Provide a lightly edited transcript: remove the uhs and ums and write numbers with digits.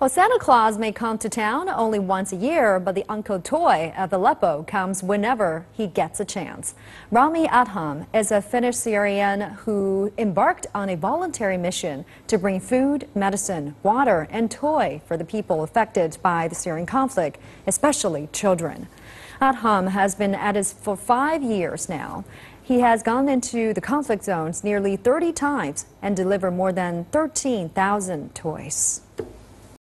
Well, Santa Claus may come to town only once a year, but the Uncle Toy of Aleppo comes whenever he gets a chance. Rami Adham is a Finnish Syrian who embarked on a voluntary mission to bring food, medicine, water, and toy for the people affected by the Syrian conflict, especially children. Adham has been at it for 5 years now. He has gone into the conflict zones nearly 30 times and delivered more than 13,000 toys.